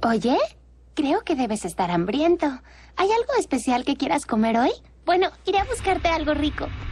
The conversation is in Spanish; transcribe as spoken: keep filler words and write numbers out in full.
Oye, creo que debes estar hambriento. ¿Hay algo especial que quieras comer hoy? Bueno, iré a buscarte algo rico.